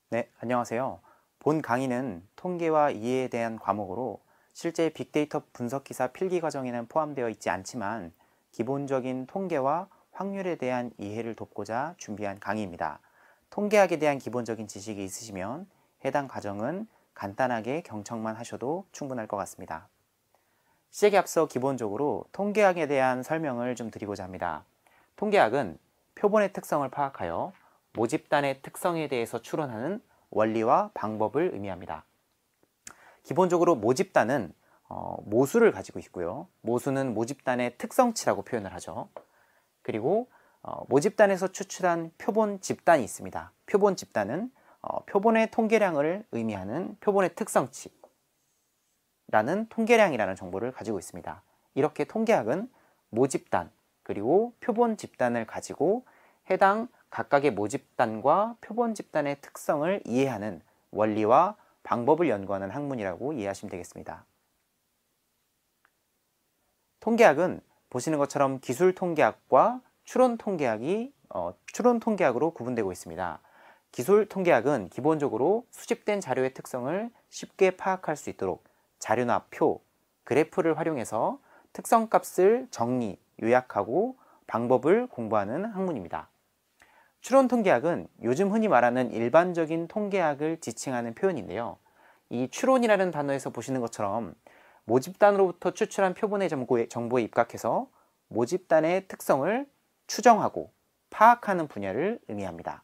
네, 안녕하세요. 본 강의는 통계와 이해에 대한 과목으로 실제 빅데이터 분석 기사 필기 과정에는 포함되어 있지 않지만 기본적인 통계와 확률에 대한 이해를 돕고자 준비한 강의입니다. 통계학에 대한 기본적인 지식이 있으시면 해당 과정은 간단하게 경청만 하셔도 충분할 것 같습니다. 시작에 앞서 기본적으로 통계학에 대한 설명을 좀 드리고자 합니다. 통계학은 표본의 특성을 파악하여 모집단의 특성에 대해서 추론하는 원리와 방법을 의미합니다. 기본적으로 모집단은 모수를 가지고 있고요. 모수는 모집단의 특성치라고 표현을 하죠. 그리고 모집단에서 추출한 표본 집단이 있습니다. 표본 집단은 표본의 통계량을 의미하는 표본의 특성치라는 통계량이라는 정보를 가지고 있습니다. 이렇게 통계학은 모집단 그리고 표본 집단을 가지고 해당 각각의 모집단과 표본 집단의 특성을 이해하는 원리와 방법을 연구하는 학문이라고 이해하시면 되겠습니다. 통계학은 보시는 것처럼 기술 통계학과 추론 통계학으로 구분되고 있습니다. 기술 통계학은 기본적으로 수집된 자료의 특성을 쉽게 파악할 수 있도록 자료나 표, 그래프를 활용해서 특성값을 정리, 요약하고 방법을 공부하는 학문입니다. 추론 통계학은 요즘 흔히 말하는 일반적인 통계학을 지칭하는 표현인데요. 이 추론이라는 단어에서 보시는 것처럼 모집단으로부터 추출한 표본의 정보에 입각해서 모집단의 특성을 추정하고 파악하는 분야를 의미합니다.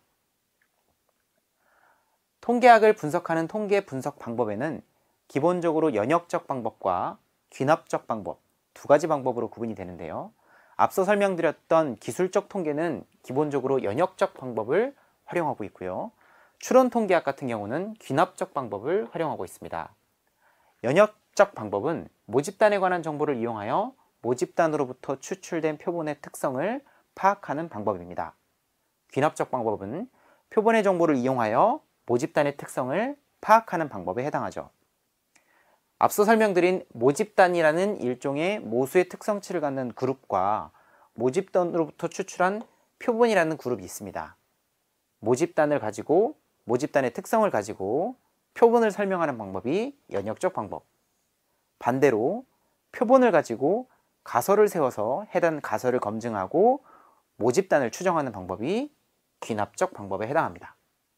통계학을 분석하는 통계 분석 방법에는 기본적으로 연역적 방법과 귀납적 방법 두 가지 방법으로 구분이 되는데요. 앞서 설명드렸던 기술적 통계는 기본적으로 연역적 방법을 활용하고 있고요. 추론 통계학 같은 경우는 귀납적 방법을 활용하고 있습니다. 연역적 방법은 모집단에 관한 정보를 이용하여 모집단으로부터 추출된 표본의 특성을 파악하는 방법입니다. 귀납적 방법은 표본의 정보를 이용하여 모집단의 특성을 파악하는 방법에 해당하죠. 앞서 설명드린 모집단이라는 일종의 모수의 특성치를 갖는 그룹과 모집단으로부터 추출한 표본이라는 그룹이 있습니다. 모집단을 가지고 모집단의 특성을 가지고 표본을 설명하는 방법이 연역적 방법. 반대로 표본을 가지고 가설을 세워서 해당 가설을 검증하고 모집단을 추정하는 방법이 귀납적 방법에 해당합니다.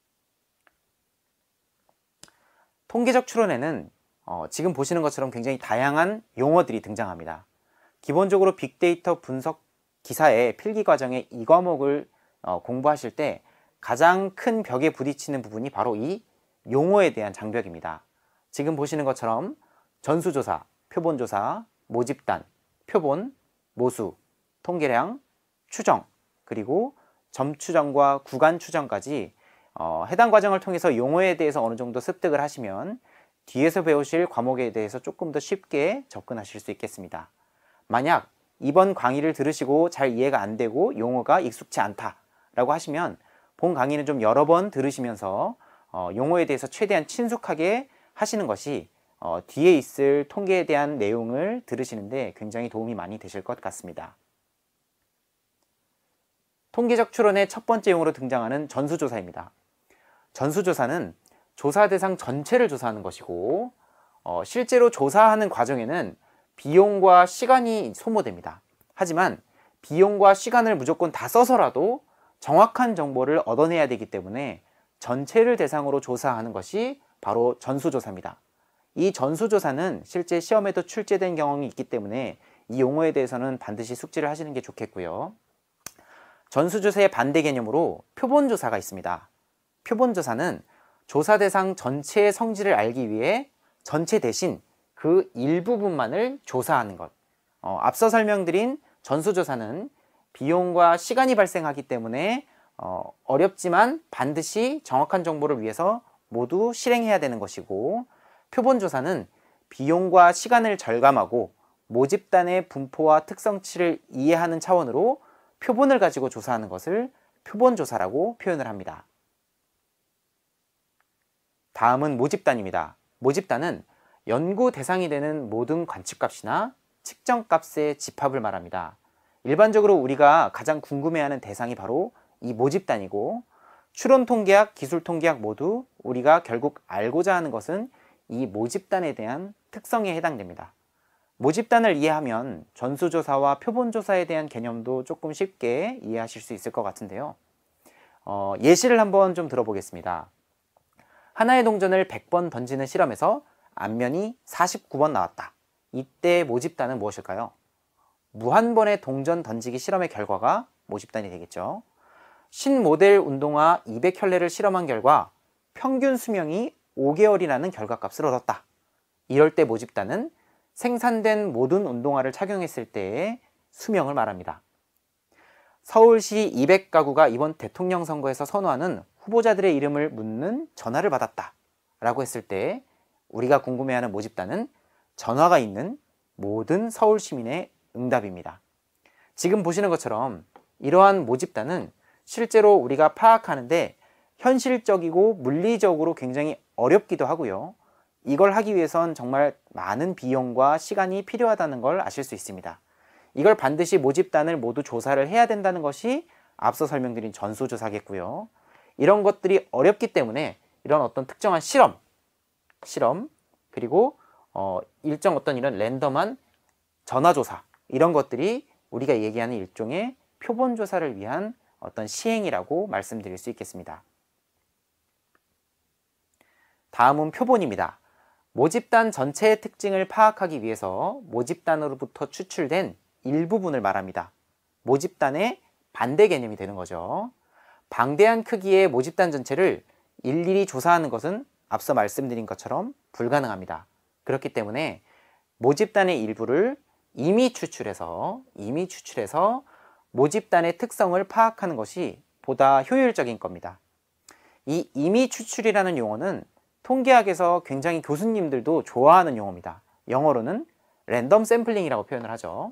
통계적 추론에는 지금 보시는 것처럼 굉장히 다양한 용어들이 등장합니다. 기본적으로 빅데이터 분석 기사의 필기 과정에 이 과목을 공부하실 때 가장 큰 벽에 부딪히는 부분이 바로 이 용어에 대한 장벽입니다. 지금 보시는 것처럼 전수조사, 표본조사, 모집단, 표본, 모수, 통계량, 추정, 그리고 점추정과 구간추정까지 해당 과정을 통해서 용어에 대해서 어느 정도 습득을 하시면 뒤에서 배우실 과목에 대해서 조금 더 쉽게 접근하실 수 있겠습니다. 만약 이번 강의를 들으시고 잘 이해가 안 되고 용어가 익숙치 않다라고 하시면 본 강의는 좀 여러 번 들으시면서 용어에 대해서 최대한 친숙하게 하시는 것이 뒤에 있을 통계에 대한 내용을 들으시는데 굉장히 도움이 많이 되실 것 같습니다. 통계적 추론의 첫 번째 용어로 등장하는 전수조사입니다. 전수조사는 조사 대상 전체를 조사하는 것이고 실제로 조사하는 과정에는 비용과 시간이 소모됩니다. 하지만 비용과 시간을 무조건 다 써서라도 정확한 정보를 얻어내야 되기 때문에 전체를 대상으로 조사하는 것이 바로 전수조사입니다. 이 전수조사는 실제 시험에도 출제된 경험이 있기 때문에 이 용어에 대해서는 반드시 숙지를 하시는 게 좋겠고요. 전수조사의 반대 개념으로 표본조사가 있습니다. 표본조사는 조사 대상 전체의 성질을 알기 위해 전체 대신 그 일부분만을 조사하는 것. 앞서 설명드린 전수조사는 비용과 시간이 발생하기 때문에 어렵지만 반드시 정확한 정보를 위해서 모두 실행해야 되는 것이고, 표본조사는 비용과 시간을 절감하고 모집단의 분포와 특성치를 이해하는 차원으로 표본을 가지고 조사하는 것을 표본조사라고 표현을 합니다. 다음은 모집단입니다. 모집단은 연구 대상이 되는 모든 관측값이나 측정값의 집합을 말합니다. 일반적으로 우리가 가장 궁금해하는 대상이 바로 이 모집단이고, 추론 통계학, 기술 통계학 모두 우리가 결국 알고자 하는 것은 이 모집단에 대한 특성에 해당됩니다. 모집단을 이해하면 전수조사와 표본조사에 대한 개념도 조금 쉽게 이해하실 수 있을 것 같은데요. 예시를 한번 좀 들어보겠습니다. 하나의 동전을 100번 던지는 실험에서 앞면이 49번 나왔다. 이때 모집단은 무엇일까요? 무한번의 동전 던지기 실험의 결과가 모집단이 되겠죠. 신모델 운동화 200켤레를 실험한 결과 평균 수명이 5개월이라는 결과값을 얻었다. 이럴 때 모집단은 생산된 모든 운동화를 착용했을 때의 수명을 말합니다. 서울시 200가구가 이번 대통령 선거에서 선호하는 후보자들의 이름을 묻는 전화를 받았다 라고 했을 때 우리가 궁금해하는 모집단은 전화가 있는 모든 서울 시민의 응답입니다. 지금 보시는 것처럼 이러한 모집단은 실제로 우리가 파악하는데 현실적이고 물리적으로 굉장히 어렵기도 하고요. 이걸 하기 위해선 정말 많은 비용과 시간이 필요하다는 걸 아실 수 있습니다. 이걸 반드시 모집단을 모두 조사를 해야 된다는 것이 앞서 설명드린 전수조사겠고요. 이런 것들이 어렵기 때문에 이런 어떤 특정한 실험 그리고 일정 어떤 이런 랜덤한 전화조사 이런 것들이 우리가 얘기하는 일종의 표본조사를 위한 어떤 시행이라고 말씀드릴 수 있겠습니다. 다음은 표본입니다. 모집단 전체의 특징을 파악하기 위해서 모집단으로부터 추출된 일부분을 말합니다. 모집단의 반대 개념이 되는 거죠. 방대한 크기의 모집단 전체를 일일이 조사하는 것은 앞서 말씀드린 것처럼 불가능합니다. 그렇기 때문에 모집단의 일부를 이미 추출해서 모집단의 특성을 파악하는 것이 보다 효율적인 겁니다. 이 이미 추출이라는 용어는 통계학에서 굉장히 교수님들도 좋아하는 용어입니다. 영어로는 랜덤 샘플링이라고 표현을 하죠.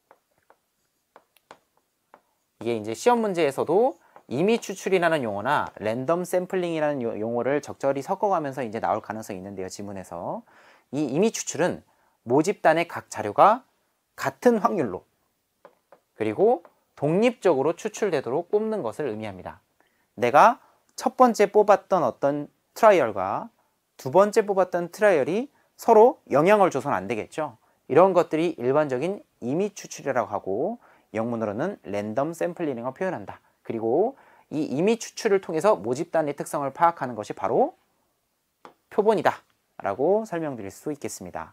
이게 이제 시험 문제에서도 이미 추출이라는 용어나 랜덤 샘플링이라는 용어를 적절히 섞어가면서 이제 나올 가능성이 있는데요. 지문에서 이 이미 추출은 모집단의 각 자료가 같은 확률로 그리고 독립적으로 추출되도록 뽑는 것을 의미합니다. 내가 첫 번째 뽑았던 어떤 트라이얼과 두 번째 뽑았던 트라이얼이 서로 영향을 줘서는 안 되겠죠. 이런 것들이 일반적인 이미 추출이라고 하고 영문으로는 랜덤 샘플링을 표현한다. 그리고 이 이미 추출을 통해서 모집단의 특성을 파악하는 것이 바로 표본이다 라고 설명드릴 수 있겠습니다.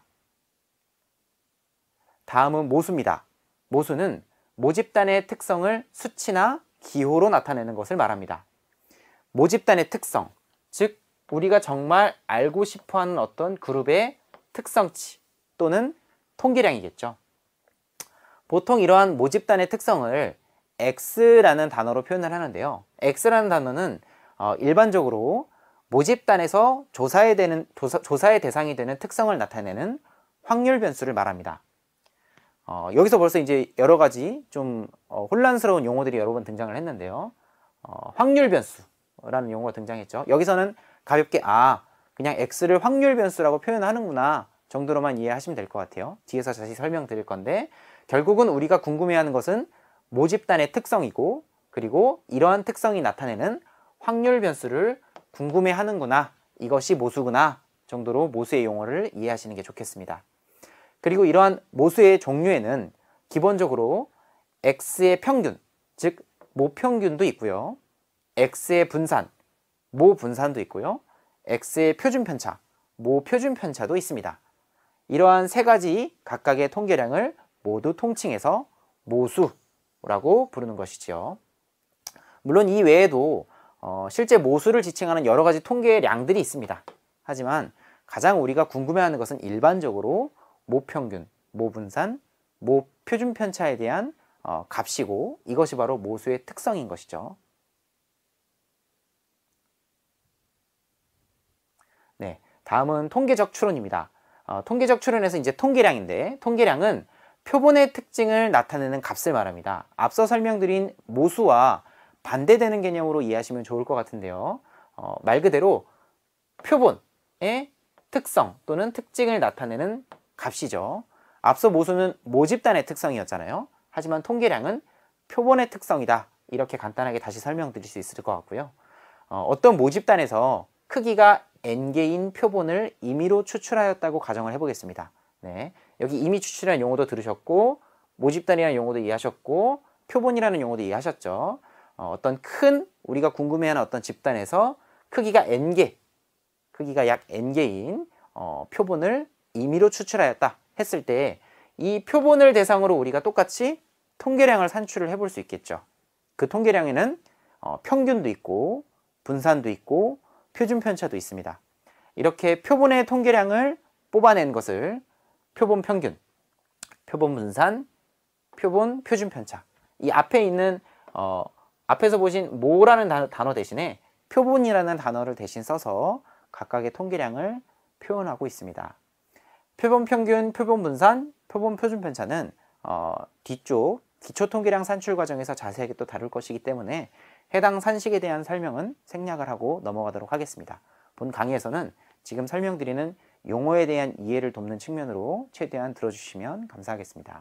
다음은 모수입니다. 모수는 모집단의 특성을 수치나 기호로 나타내는 것을 말합니다. 모집단의 특성, 즉 우리가 정말 알고 싶어하는 어떤 그룹의 특성치 또는 통계량이겠죠. 보통 이러한 모집단의 특성을 X라는 단어로 표현을 하는데요. X라는 단어는 일반적으로 모집단에서 조사의 대상이 되는 특성을 나타내는 확률 변수를 말합니다. 여기서 벌써 이제 여러 가지 좀 혼란스러운 용어들이 여러 번 등장을 했는데요. 확률 변수라는 용어가 등장했죠. 여기서는 가볍게 그냥 X를 확률 변수라고 표현하는구나 정도로만 이해하시면 될 것 같아요. 뒤에서 다시 설명드릴 건데 결국은 우리가 궁금해하는 것은 모집단의 특성이고 그리고 이러한 특성이 나타내는 확률 변수를 궁금해하는구나, 이것이 모수구나 정도로 모수의 용어를 이해하시는 게 좋겠습니다. 그리고 이러한 모수의 종류에는 기본적으로 X의 평균, 즉 모평균도 있고요. X의 분산, 모분산도 있고요. X의 표준편차, 모표준편차도 있습니다. 이러한 세 가지 각각의 통계량을 모두 통칭해서 모수라고 부르는 것이지요. 물론 이 외에도 실제 모수를 지칭하는 여러 가지 통계량들이 있습니다. 하지만 가장 우리가 궁금해하는 것은 일반적으로 모평균, 모분산, 모표준편차에 대한 값이고 이것이 바로 모수의 특성인 것이죠. 네, 다음은 통계적 추론입니다. 통계적 추론에서 이제 통계량인데 통계량은 표본의 특징을 나타내는 값을 말합니다. 앞서 설명드린 모수와 반대되는 개념으로 이해하시면 좋을 것 같은데요. 말 그대로 표본의 특성 또는 특징을 나타내는 값이죠. 앞서 모수는 모집단의 특성이었잖아요. 하지만 통계량은 표본의 특성이다. 이렇게 간단하게 다시 설명드릴 수 있을 것 같고요. 어떤 모집단에서 크기가 n개인 표본을 임의로 추출하였다고 가정을 해보겠습니다. 네, 여기 임의 추출이라는 용어도 들으셨고 모집단이라는 용어도 이해하셨고 표본이라는 용어도 이해하셨죠. 어떤 큰 우리가 궁금해하는 어떤 집단에서 크기가 n개, 크기가 약 n개인 표본을 임의로 추출하였다 했을 때 이 표본을 대상으로 우리가 똑같이 통계량을 산출을 해볼 수 있겠죠. 그 통계량에는 평균도 있고 분산도 있고 표준 편차도 있습니다. 이렇게 표본의 통계량을 뽑아낸 것을 표본 평균, 표본 분산, 표본 표준 편차, 이 앞에 있는 앞에서 보신 모라는 단어 대신에 표본이라는 단어를 대신 써서 각각의 통계량을 표현하고 있습니다. 표본 평균, 표본 분산, 표본 표준 편차는 뒤쪽 기초 통계량 산출 과정에서 자세하게 또 다룰 것이기 때문에 해당 산식에 대한 설명은 생략을 하고 넘어가도록 하겠습니다. 본 강의에서는 지금 설명드리는 용어에 대한 이해를 돕는 측면으로 최대한 들어주시면 감사하겠습니다.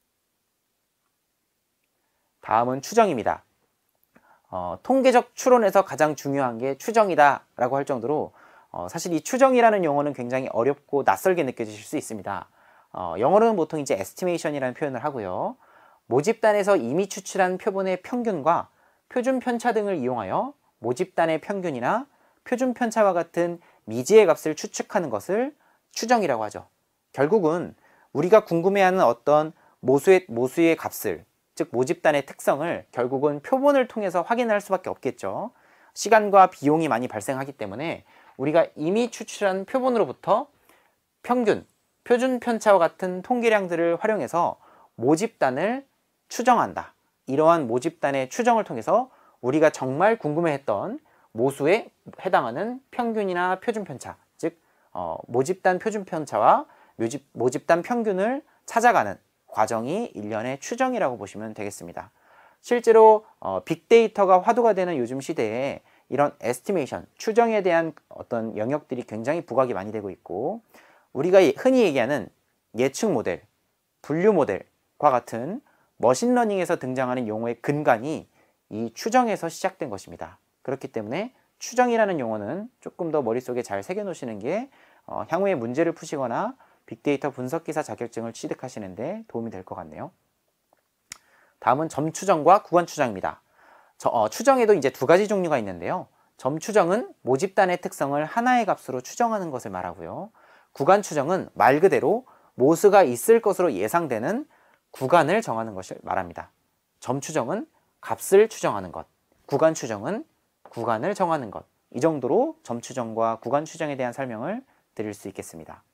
다음은 추정입니다. 통계적 추론에서 가장 중요한 게 추정이다 라고 할 정도로 사실 이 추정이라는 용어는 굉장히 어렵고 낯설게 느껴지실 수 있습니다. 영어로는 보통 이제 estimation이라는 표현을 하고요. 모집단에서 이미 추출한 표본의 평균과 표준 편차 등을 이용하여 모집단의 평균이나 표준 편차와 같은 미지의 값을 추측하는 것을 추정이라고 하죠. 결국은 우리가 궁금해하는 어떤 모수의 값을, 즉 모집단의 특성을 결국은 표본을 통해서 확인할 수밖에 없겠죠. 시간과 비용이 많이 발생하기 때문에 우리가 이미 추출한 표본으로부터 평균, 표준 편차와 같은 통계량들을 활용해서 모집단을 추정한다. 이러한 모집단의 추정을 통해서 우리가 정말 궁금해했던 모수에 해당하는 평균이나 표준 편차, 즉 모집단 표준 편차와 모집단 평균을 찾아가는 과정이 일련의 추정이라고 보시면 되겠습니다. 실제로 빅데이터가 화두가 되는 요즘 시대에 이런 에스티메이션, 추정에 대한 어떤 영역들이 굉장히 부각이 많이 되고 있고 우리가 흔히 얘기하는 예측 모델, 분류 모델과 같은 머신러닝에서 등장하는 용어의 근간이 이 추정에서 시작된 것입니다. 그렇기 때문에 추정이라는 용어는 조금 더 머릿속에 잘 새겨놓으시는 게 향후에 문제를 푸시거나 빅데이터 분석기사 자격증을 취득하시는 데 도움이 될 것 같네요. 다음은 점추정과 구간추정입니다. 추정에도 이제 두 가지 종류가 있는데요. 점추정은 모집단의 특성을 하나의 값으로 추정하는 것을 말하고요. 구간추정은 말 그대로 모수가 있을 것으로 예상되는 구간을 정하는 것을 말합니다. 점추정은 값을 추정하는 것, 구간추정은 구간을 정하는 것. 이 정도로 점추정과 구간추정에 대한 설명을 드릴 수 있겠습니다.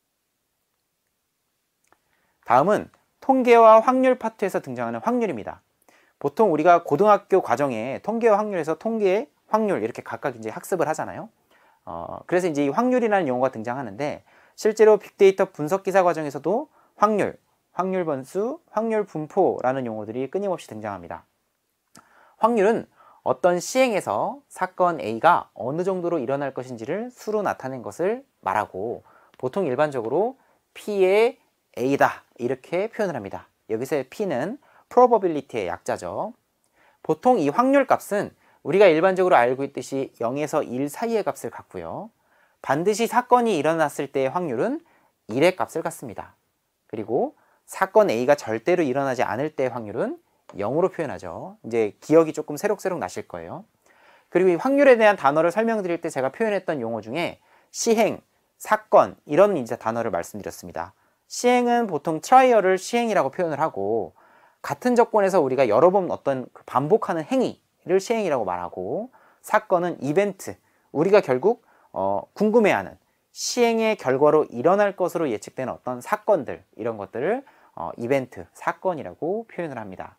다음은 통계와 확률 파트에서 등장하는 확률입니다. 보통 우리가 고등학교 과정에 통계와 확률에서 통계, 확률 이렇게 각각 이제 학습을 하잖아요. 그래서 이제 이 확률이라는 용어가 등장하는데 실제로 빅데이터 분석 기사 과정에서도 확률, 확률 번수, 확률 분포라는 용어들이 끊임없이 등장합니다. 확률은 어떤 시행에서 사건 A가 어느 정도로 일어날 것인지를 수로 나타낸 것을 말하고 보통 일반적으로 P의 A다 이렇게 표현을 합니다. 여기서의 P는 probability의 약자죠. 보통 이 확률 값은 우리가 일반적으로 알고 있듯이 0에서 1 사이의 값을 갖고요. 반드시 사건이 일어났을 때의 확률은 1의 값을 갖습니다. 그리고 사건 A가 절대로 일어나지 않을 때의 확률은 0으로 표현하죠. 이제 기억이 조금 새록새록 나실 거예요. 그리고 이 확률에 대한 단어를 설명드릴 때 제가 표현했던 용어 중에 시행, 사건 이런 이제 단어를 말씀드렸습니다. 시행은 보통 트라이얼을 시행이라고 표현을 하고 같은 조건에서 우리가 여러 번 어떤 반복하는 행위를 시행이라고 말하고 사건은 이벤트, 우리가 결국 궁금해하는 시행의 결과로 일어날 것으로 예측되는 어떤 사건들 이런 것들을 이벤트, 사건이라고 표현을 합니다.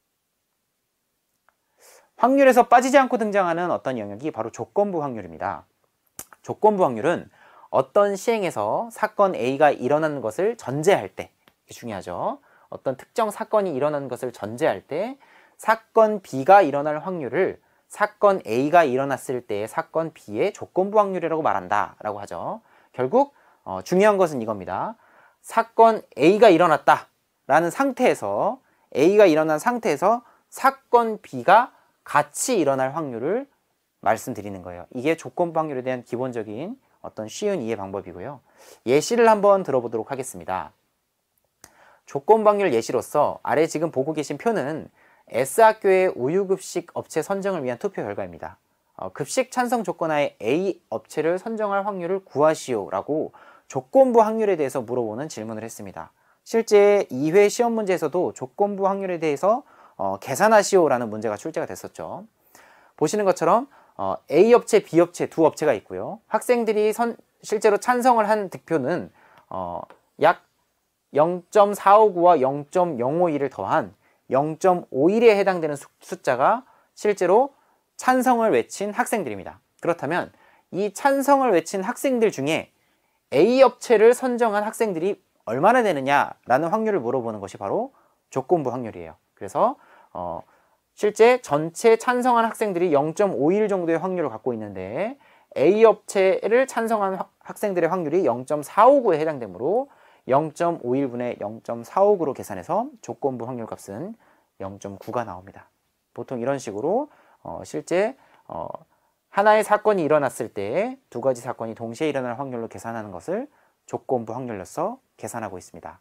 확률에서 빠지지 않고 등장하는 어떤 영역이 바로 조건부 확률입니다. 조건부 확률은 어떤 시행에서 사건 A가 일어나는 것을 전제할 때, 이게 중요하죠. 어떤 특정 사건이 일어나는 것을 전제할 때 사건 B가 일어날 확률을 사건 A가 일어났을 때의 사건 B의 조건부 확률이라고 말한다 라고 하죠. 결국 중요한 것은 이겁니다. 사건 A가 일어났다 라는 상태에서 A가 일어난 상태에서 사건 B가 같이 일어날 확률을 말씀드리는 거예요. 이게 조건부 확률에 대한 기본적인 어떤 쉬운 이해 방법이고요. 예시를 한번 들어보도록 하겠습니다. 조건부 확률 예시로서 아래 지금 보고 계신 표는 S학교의 우유급식 업체 선정을 위한 투표 결과입니다. 급식 찬성 조건하에 A 업체를 선정할 확률을 구하시오 라고 조건부 확률에 대해서 물어보는 질문을 했습니다. 실제 2회 시험 문제에서도 조건부 확률에 대해서 계산하시오 라는 문제가 출제가 됐었죠. 보시는 것처럼 A 업체, B 업체 두 업체가 있고요. 학생들이 실제로 찬성을 한 득표는 약 0.459와 0.051을 더한 0.51에 해당되는 숫자가 실제로 찬성을 외친 학생들입니다. 그렇다면 이 찬성을 외친 학생들 중에 A 업체를 선정한 학생들이 얼마나 되느냐라는 확률을 물어보는 것이 바로 조건부 확률이에요. 그래서 실제 전체 찬성한 학생들이 0.51 정도의 확률을 갖고 있는데 A 업체를 찬성한 학생들의 확률이 0.459에 해당되므로 0.51분의 0.459로 계산해서 조건부 확률 값은 0.9가 나옵니다. 보통 이런 식으로 실제 하나의 사건이 일어났을 때 두 가지 사건이 동시에 일어날 확률로 계산하는 것을 조건부 확률로서 계산하고 있습니다.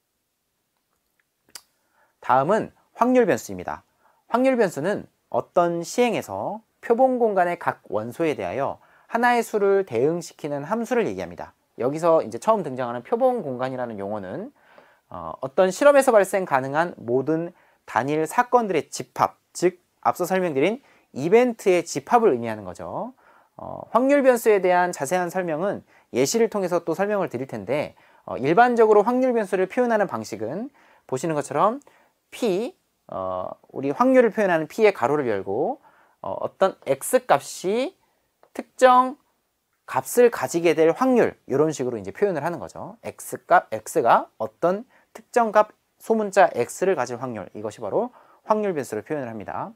다음은 확률 변수입니다. 확률 변수는 어떤 시행에서 표본 공간의 각 원소에 대하여 하나의 수를 대응시키는 함수를 얘기합니다. 여기서 이제 처음 등장하는 표본 공간이라는 용어는 어떤 실험에서 발생 가능한 모든 단일 사건들의 집합, 즉 앞서 설명드린 이벤트의 집합을 의미하는 거죠. 확률 변수에 대한 자세한 설명은 예시를 통해서 또 설명을 드릴 텐데 일반적으로 확률 변수를 표현하는 방식은 보시는 것처럼 P, 우리 확률을 표현하는 P의 가로를 열고 어떤 X 값이 특정 값을 가지게 될 확률, 이런 식으로 이제 표현을 하는 거죠. X가 어떤 특정 값 소문자 X를 가질 확률, 이것이 바로 확률 변수를 표현을 합니다.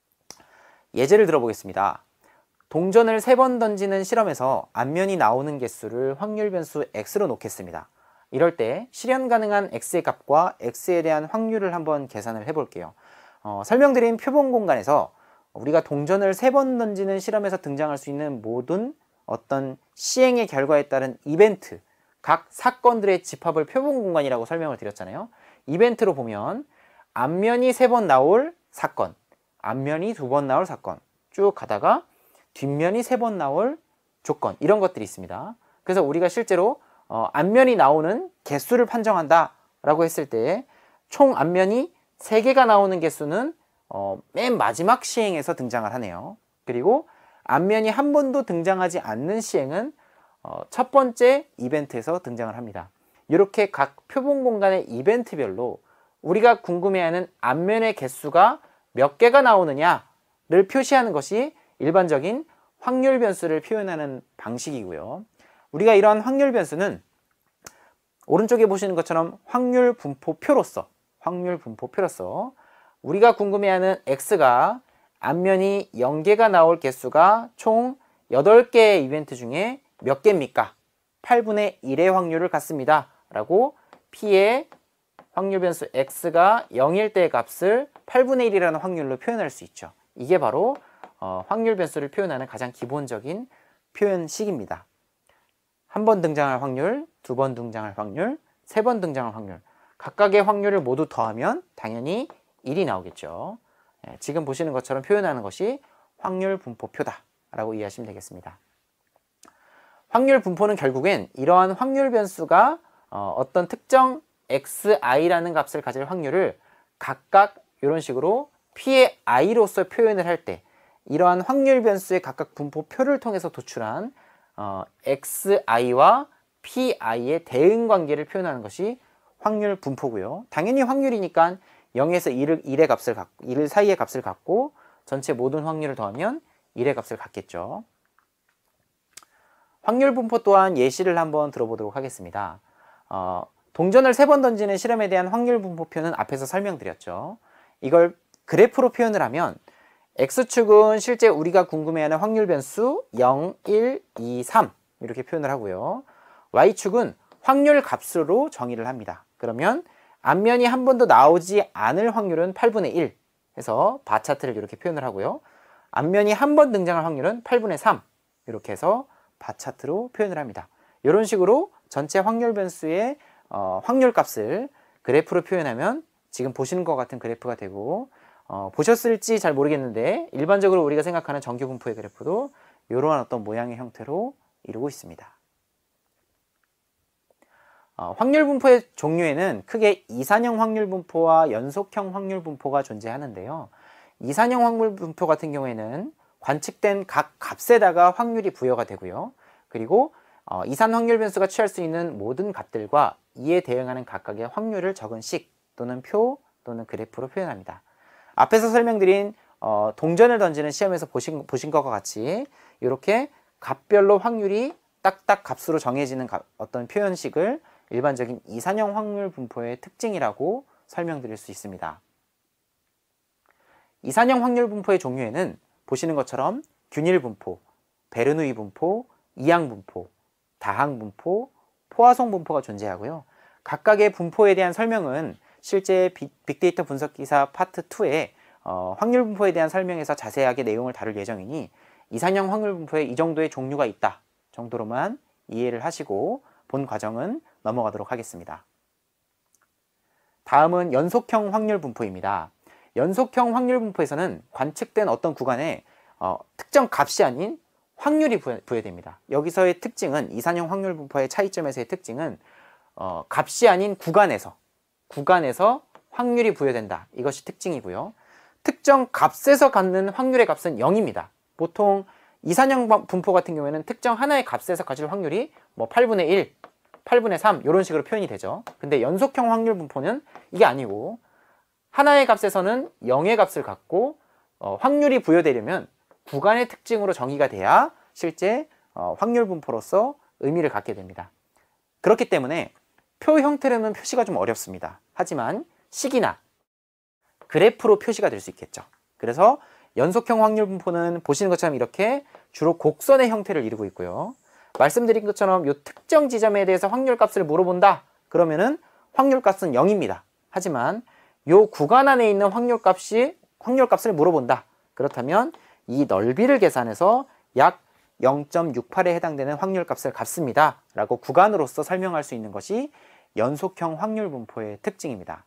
예제를 들어보겠습니다. 동전을 3번 던지는 실험에서 앞면이 나오는 개수를 확률 변수 X로 놓겠습니다. 이럴 때 실현 가능한 X의 값과 X에 대한 확률을 한번 계산을 해볼게요. 설명드린 표본 공간에서 우리가 동전을 3번 던지는 실험에서 등장할 수 있는 모든 어떤 시행의 결과에 따른 이벤트, 각 사건들의 집합을 표본 공간이라고 설명을 드렸잖아요. 이벤트로 보면 앞면이 3번 나올 사건, 앞면이 2번 나올 사건, 쭉 가다가 뒷면이 3번 나올 조건, 이런 것들이 있습니다. 그래서 우리가 실제로 앞면이 나오는 개수를 판정한다 라고 했을 때 총 앞면이 3개가 나오는 개수는 맨 마지막 시행에서 등장을 하네요. 그리고 앞면이 한 번도 등장하지 않는 시행은 첫 번째 이벤트에서 등장을 합니다. 이렇게 각 표본 공간의 이벤트별로 우리가 궁금해하는 앞면의 개수가 몇 개가 나오느냐를 표시하는 것이 일반적인 확률 변수를 표현하는 방식이고요. 우리가 이러한 확률 변수는 오른쪽에 보시는 것처럼 확률 분포표로서 우리가 궁금해하는 X가 앞면이 0개가 나올 개수가 총 8개의 이벤트 중에 몇 개입니까? 8분의 1의 확률을 갖습니다. 라고 P의 확률 변수 X가 0일 때의 값을 8분의 1이라는 확률로 표현할 수 있죠. 이게 바로 확률 변수를 표현하는 가장 기본적인 표현식입니다. 한 번 등장할 확률, 2번 등장할 확률, 3번 등장할 확률, 각각의 확률을 모두 더하면 당연히 1이 나오겠죠. 지금 보시는 것처럼 표현하는 것이 확률 분포표다 라고 이해하시면 되겠습니다. 확률 분포는 결국엔 이러한 확률 변수가 어떤 특정 xi라는 값을 가질 확률을 각각 이런 식으로 p의 i로서 표현을 할 때 이러한 확률 변수의 각각 분포표를 통해서 도출한 xi와 pi의 대응 관계를 표현하는 것이 확률 분포고요. 당연히 확률이니까 0에서 1의 값을 갖고 1 사이의 값을 갖고 전체 모든 확률을 더하면 1의 값을 갖겠죠. 확률 분포 또한 예시를 한번 들어보도록 하겠습니다. 동전을 3번 던지는 실험에 대한 확률 분포표는 앞에서 설명드렸죠. 이걸 그래프로 표현을 하면 X축은 실제 우리가 궁금해하는 확률 변수 0, 1, 2, 3 이렇게 표현을 하고요. Y축은 확률 값으로 정의를 합니다. 그러면 앞면이 한 번도 나오지 않을 확률은 8분의 1 해서 바 차트를 이렇게 표현을 하고요. 앞면이 한 번 등장할 확률은 8분의 3 이렇게 해서 바 차트로 표현을 합니다. 이런 식으로 전체 확률 변수의 확률값을 그래프로 표현하면 지금 보시는 것 같은 그래프가 되고 보셨을지 잘 모르겠는데 일반적으로 우리가 생각하는 정규 분포의 그래프도 이러한 어떤 모양의 형태로 이루고 있습니다. 확률 분포의 종류에는 크게 이산형 확률 분포와 연속형 확률 분포가 존재하는데요. 이산형 확률 분포 같은 경우에는 관측된 각 값에다가 확률이 부여가 되고요. 그리고 이산 확률 변수가 취할 수 있는 모든 값들과 이에 대응하는 각각의 확률을 적은 식 또는 표 또는 그래프로 표현합니다. 앞에서 설명드린 동전을 던지는 시험에서 보신 것과 같이 이렇게 값별로 확률이 딱딱 값으로 정해지는 어떤 표현식을 일반적인 이산형 확률 분포의 특징이라고 설명드릴 수 있습니다. 이산형 확률 분포의 종류에는 보시는 것처럼 균일 분포, 베르누이 분포, 이항 분포, 다항 분포, 포화송 분포가 존재하고요. 각각의 분포에 대한 설명은 실제 빅데이터 분석 기사 파트 2에 확률 분포에 대한 설명에서 자세하게 내용을 다룰 예정이니 이산형 확률 분포에 이 정도의 종류가 있다 정도로만 이해를 하시고 본 과정은 넘어가도록 하겠습니다. 다음은 연속형 확률 분포입니다. 연속형 확률 분포에서는 관측된 어떤 구간에 특정 값이 아닌 확률이 부여됩니다. 여기서의 특징은 이산형 확률 분포의 차이점에서의 특징은 값이 아닌 구간에서 확률이 부여된다. 이것이 특징이고요. 특정 값에서 갖는 확률의 값은 0입니다. 보통 이산형 분포 같은 경우에는 특정 하나의 값에서 가질 확률이 뭐 8분의 1, 8분의 3 이런 식으로 표현이 되죠. 근데 연속형 확률 분포는 이게 아니고 하나의 값에서는 0의 값을 갖고 확률이 부여되려면 구간의 특징으로 정의가 돼야 실제 확률 분포로서 의미를 갖게 됩니다. 그렇기 때문에 표 형태로는 표시가 좀 어렵습니다. 하지만 식이나 그래프로 표시가 될 수 있겠죠. 그래서 연속형 확률 분포는 보시는 것처럼 이렇게 주로 곡선의 형태를 이루고 있고요. 말씀드린 것처럼 이 특정 지점에 대해서 확률값을 물어본다. 그러면은 확률값은 0입니다. 하지만 이 구간 안에 있는 확률값을 물어본다. 그렇다면 이 넓이를 계산해서 약 0.68에 해당되는 확률값을 값습니다. 라고 구간으로서 설명할 수 있는 것이 연속형 확률 분포의 특징입니다.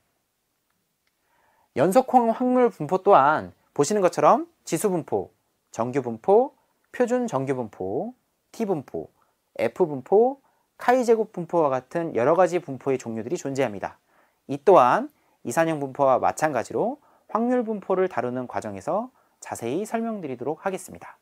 연속형 확률 분포 또한 보시는 것처럼 지수 분포, 정규 분포, 표준 정규 분포, T 분포, F 분포, 카이 제곱 분포와 같은 여러 가지 분포의 종류들이 존재합니다. 이 또한 이산형 분포와 마찬가지로 확률 분포를 다루는 과정에서 자세히 설명드리도록 하겠습니다.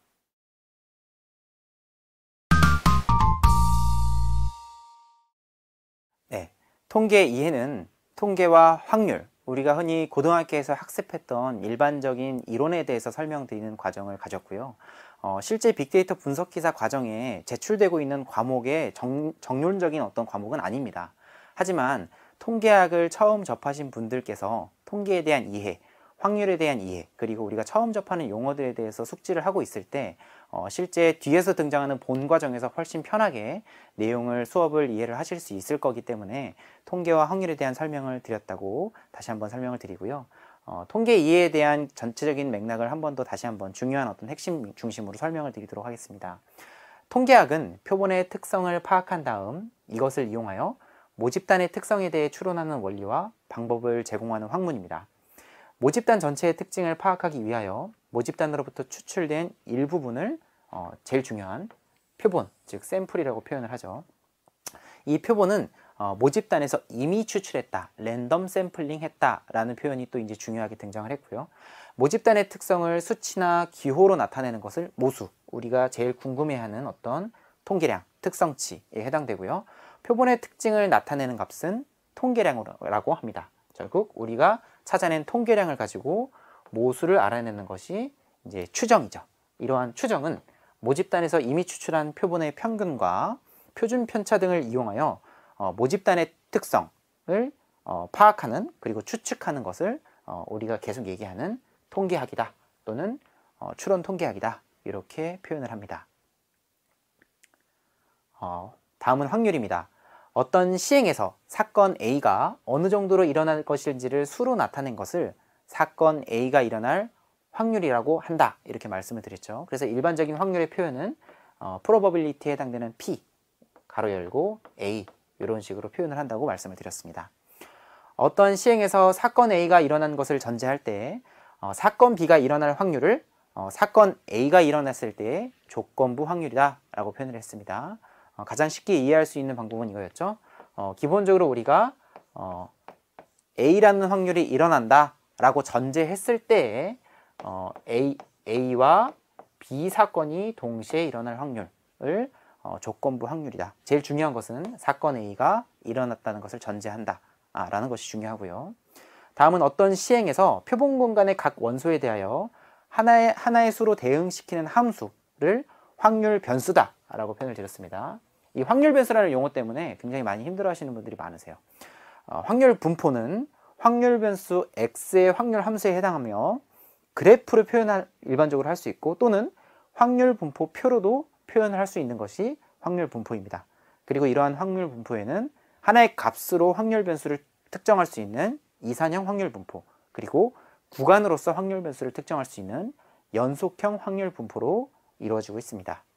네, 통계 이해는 통계와 확률, 우리가 흔히 고등학교에서 학습했던 일반적인 이론에 대해서 설명드리는 과정을 가졌고요. 실제 빅데이터 분석 기사 과정에 제출되고 있는 과목의 정론적인 어떤 과목은 아닙니다. 하지만 통계학을 처음 접하신 분들께서 통계에 대한 이해, 확률에 대한 이해, 그리고 우리가 처음 접하는 용어들에 대해서 숙지를 하고 있을 때 실제 뒤에서 등장하는 본 과정에서 훨씬 편하게 내용을 수업을 이해를 하실 수 있을 거기 때문에 통계와 확률에 대한 설명을 드렸다고 다시 한번 설명을 드리고요. 통계 이해에 대한 전체적인 맥락을 한 번 더 다시 한번 중요한 어떤 핵심 중심으로 설명을 드리도록 하겠습니다. 통계학은 표본의 특성을 파악한 다음 이것을 이용하여 모집단의 특성에 대해 추론하는 원리와 방법을 제공하는 학문입니다. 모집단 전체의 특징을 파악하기 위하여 모집단으로부터 추출된 일부분을 제일 중요한 표본, 즉 샘플이라고 표현을 하죠. 이 표본은 모집단에서 이미 추출했다, 랜덤 샘플링 했다 라는 표현이 또 이제 중요하게 등장을 했고요. 모집단의 특성을 수치나 기호로 나타내는 것을 모수, 우리가 제일 궁금해하는 어떤 통계량, 특성치에 해당되고요. 표본의 특징을 나타내는 값은 통계량이라고 합니다. 결국 우리가 찾아낸 통계량을 가지고 모수를 알아내는 것이 이제 추정이죠. 이러한 추정은 모집단에서 이미 추출한 표본의 평균과 표준 편차 등을 이용하여 모집단의 특성을 파악하는 그리고 추측하는 것을 우리가 계속 얘기하는 통계학이다 또는 추론 통계학이다 이렇게 표현을 합니다. 다음은 확률입니다. 어떤 시행에서 사건 A가 어느 정도로 일어날 것인지를 수로 나타낸 것을 사건 A가 일어날 확률이라고 한다. 이렇게 말씀을 드렸죠. 그래서 일반적인 확률의 표현은 probability에 해당되는 P, 가로 열고 A 이런 식으로 표현을 한다고 말씀을 드렸습니다. 어떤 시행에서 사건 A가 일어난 것을 전제할 때 사건 B가 일어날 확률을 사건 A가 일어났을 때의 조건부 확률이다 라고 표현을 했습니다. 가장 쉽게 이해할 수 있는 방법은 이거였죠. 기본적으로 우리가 A라는 확률이 일어난다 라고 전제했을 때 A와 B 사건이 동시에 일어날 확률을 조건부 확률이다. 제일 중요한 것은 사건 A가 일어났다는 것을 전제한다 라는 것이 중요하고요. 다음은 어떤 시행에서 표본 공간의 각 원소에 대하여 하나의 수로 대응시키는 함수를 확률 변수다 라고 표현을 드렸습니다. 이 확률 변수라는 용어 때문에 굉장히 많이 힘들어 하시는 분들이 많으세요. 확률 분포는 확률 변수 x의 확률 함수에 해당하며 그래프를 일반적으로 할 수 있고 또는 확률 분포 표로도 표현을 할 수 있는 것이 확률 분포입니다. 그리고 이러한 확률 분포에는 하나의 값으로 확률 변수를 특정할 수 있는 이산형 확률 분포, 그리고 구간으로서 확률 변수를 특정할 수 있는 연속형 확률 분포로 이루어지고 있습니다.